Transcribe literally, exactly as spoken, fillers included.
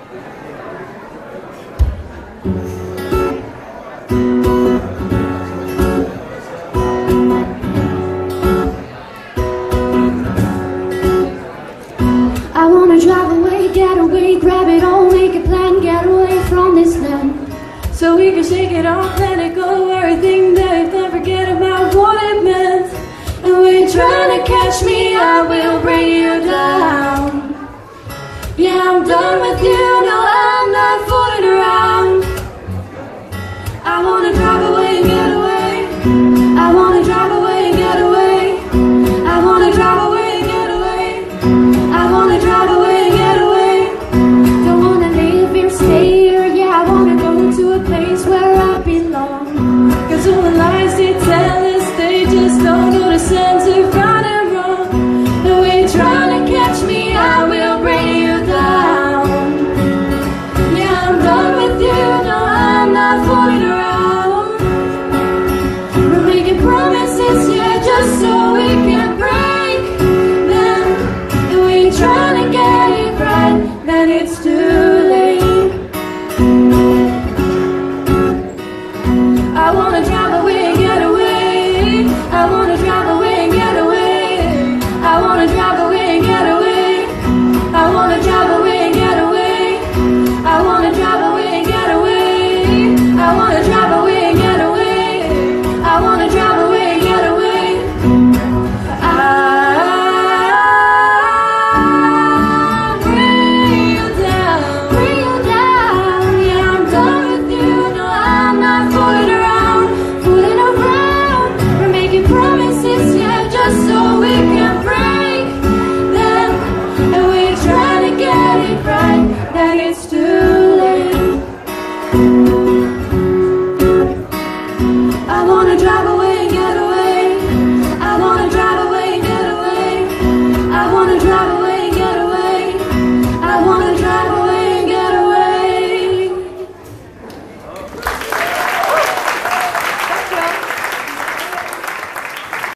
I wanna drive away, get away, grab it all, make a plan, get away from this land. So we can shake it off, let it go, everything that don't forget about what it meant. And when you're trying to catch me, I will bring you down. Yeah, I'm done with you, no, I'm not fooling around. I wanna drive away and get away. I wanna drive away and get away. I wanna drive away and get away. I wanna drive away and get away. Don't wanna live here, stay here. Yeah, I wanna go to a place where I belong. Cause all the lies they tell us, they just don't know the sense of right and wrong. And when you're trying to catch me, I will bring you down. Yeah, I'm done with you, no, I'm not fooling around. We're making promises, yeah, just so we can break them. And when you're trying to get it right, then it's too late. I wanna drive away and get away. I wanna drive away and get away. I wanna drive away and get away. I wanna drive away and get away. I wanna drive away and get away. I wanna drive away and get away. I wanna drive away and get away. I'll bring you down, bring you down. Yeah, I'm done with you. No, I'm not fooling around, fooling around. We're making promises, yeah, just so we can break them. And we're trying to get it right, then it's too late. I wanna drive away.